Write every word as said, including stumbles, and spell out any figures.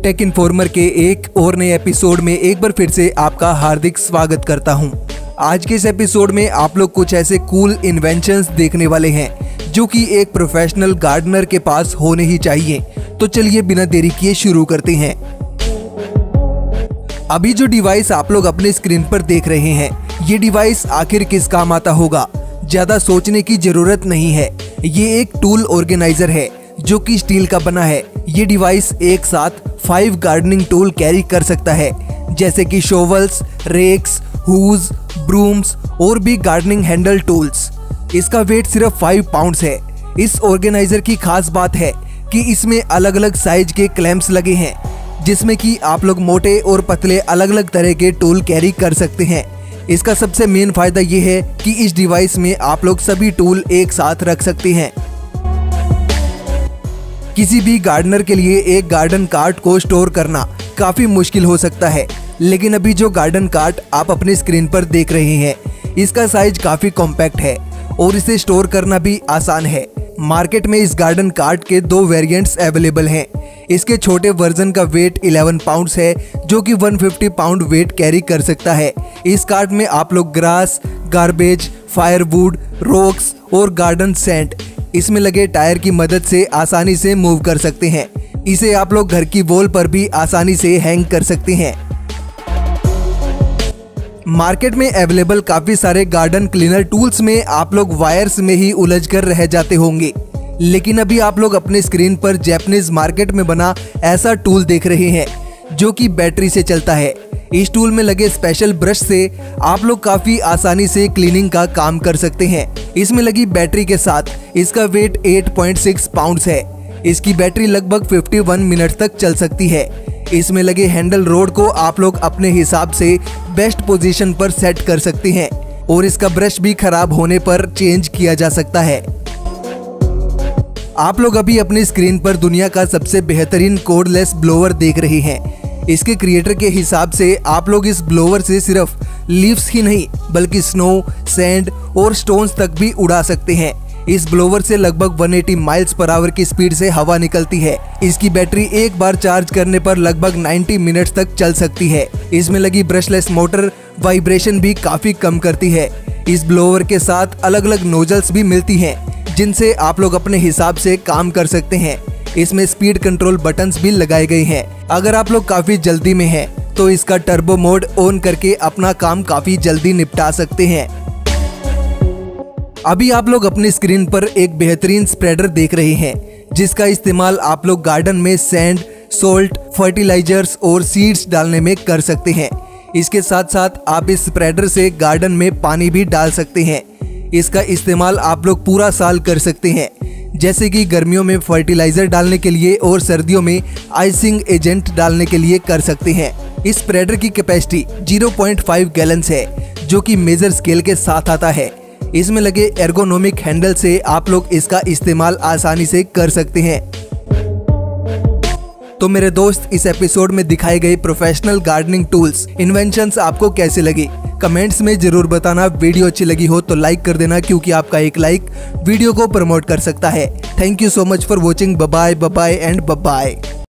Take informer के एक और नए एपिसोड में एक बार फिर से आपका हार्दिक स्वागत करता हूं। आज के इस एपिसोड में आप लोग कुछ ऐसे कूल इन्वेंशंस देखने वाले हैं जो कि एक प्रोफेशनल गार्डनर के पास होने ही चाहिए। तो चलिए बिना देरी किए शुरू करते हैं। अभी जो डिवाइस आप लोग अपने स्क्रीन पर देख रहे हैं, ये डिवाइस आखिर किस काम आता होगा? ज्यादा सोचने की जरूरत नहीं है। ये एक टूल ऑर्गेनाइजर है जो कि स्टील का बना है। ये डिवाइस एक साथ फाइव गार्डनिंग टूल कैरी कर सकता है, जैसे कि शोवल्स, रेक्स, हुज, ब्रूम्स और भी गार्डनिंग हैंडल टूल्स। इसका वेट सिर्फ फाइव पाउंड्स है। इस ऑर्गेनाइजर की खास बात है कि इसमें अलग अलग साइज के क्लैंप्स लगे हैं, जिसमें कि आप लोग मोटे और पतले अलग अलग तरह के टूल कैरी कर सकते हैं। इसका सबसे मेन फायदा ये है कि इस डिवाइस में आप लोग सभी टूल एक साथ रख सकते हैं। किसी भी गार्डनर के लिए एक गार्डन कार्ट को स्टोर करना काफी मुश्किल हो सकता है, लेकिन अभी जो गार्डन कार्ट आप अपने स्क्रीन पर देख रहे हैं, इसका साइज काफी कॉम्पैक्ट है और इसे स्टोर करना भी आसान है। मार्केट में इस गार्डन कार्ट के दो वेरिएंट्स अवेलेबल हैं। इसके छोटे वर्जन का वेट इलेवन पाउंड्स है, जो कि one fifty pound weight carry कर सकता है। इस कार्ट में आप लोग ग्रास, गार्बेज, फायरवुड, रॉक्स और गार्डन सैंड इसमें लगे टायर की मदद से आसानी से मूव कर सकते हैं। इसे आप लोग घर की वॉल पर भी आसानी से हैंग कर सकते हैं। मार्केट में अवेलेबल काफी सारे गार्डन क्लीनर टूल्स में आप लोग वायर्स में ही उलझ कर रह जाते होंगे, लेकिन अभी आप लोग अपने स्क्रीन पर जापानीज मार्केट में बना ऐसा टूल देख रहे हैं जो कि बैटरी से चलता है। इस टूल में लगे स्पेशल ब्रश से आप लोग काफी आसानी से क्लीनिंग का काम कर सकते हैं। इसमें लगी बैटरी के साथ इसका weight eight point six pounds है। इसकी बैटरी लगभग इक्यावन मिनट तक चल सकती है। इसमें लगे हैंडल रोड को आप लोग अपने हिसाब से बेस्ट पोजीशन पर सेट कर सकते हैं और इसका ब्रश भी खराब होने पर चेंज किया जा सकता है। आप लोग अभी अपनी स्क्रीन पर दुनिया का सबसे बेहतरीन कोर्डलेस ब्लोअर देख रहे हैं। इसके क्रिएटर के हिसाब से आप लोग इस ब्लोअर से सिर्फ लीव्स ही नहीं बल्कि स्नो, सैंड और स्टोन्स तक भी उड़ा सकते हैं। इस ब्लोअर से लगभग एक सौ अस्सी माइल्स पर आवर की स्पीड से हवा निकलती है। इसकी बैटरी एक बार चार्ज करने पर लगभग नब्बे मिनट्स तक चल सकती है। इसमें लगी ब्रशलेस मोटर वाइब्रेशन भी काफी कम करती है। इस ब्लोअर के साथ अलग अलग नोजल्स भी मिलती हैं, जिनसे आप लोग अपने हिसाब से काम कर सकते हैं। इसमें स्पीड कंट्रोल बटन्स भी लगाए गए हैं। अगर आप लोग काफी जल्दी में हैं, तो इसका टर्बो मोड ऑन करके अपना काम काफी जल्दी निपटा सकते हैं। अभी आप लोग अपनी स्क्रीन पर एक बेहतरीन स्प्रेडर देख रहे हैं, जिसका इस्तेमाल आप लोग गार्डन में सैंड, सोल्ट, फर्टिलाइजर्स और सीड्स डालने में कर सकते हैं। इसके साथ साथ आप इस स्प्रेडर से गार्डन में पानी भी डाल सकते हैं। इसका इस्तेमाल आप लोग पूरा साल कर सकते हैं, जैसे कि गर्मियों में फर्टिलाइजर डालने के लिए और सर्दियों में आइसिंग एजेंट डालने के लिए कर सकते हैं। इस स्प्रेडर की capacity zero point five gallons है, जो कि मेजर स्केल के साथ आता है। इसमें लगे एर्गोनोमिक हैंडल से आप लोग इसका इस्तेमाल आसानी से कर सकते हैं। तो मेरे दोस्त, इस एपिसोड में दिखाए गए प्रोफेशनल गार्डनिंग टूल्स इन्वेंशंस आपको कैसे लगे? कमेंट्स में जरूर बताना। वीडियो अच्छी लगी हो तो लाइक कर देना, क्योंकि आपका एक लाइक वीडियो को प्रमोट कर सकता है। Thank you so much for watching. Bye bye and bye.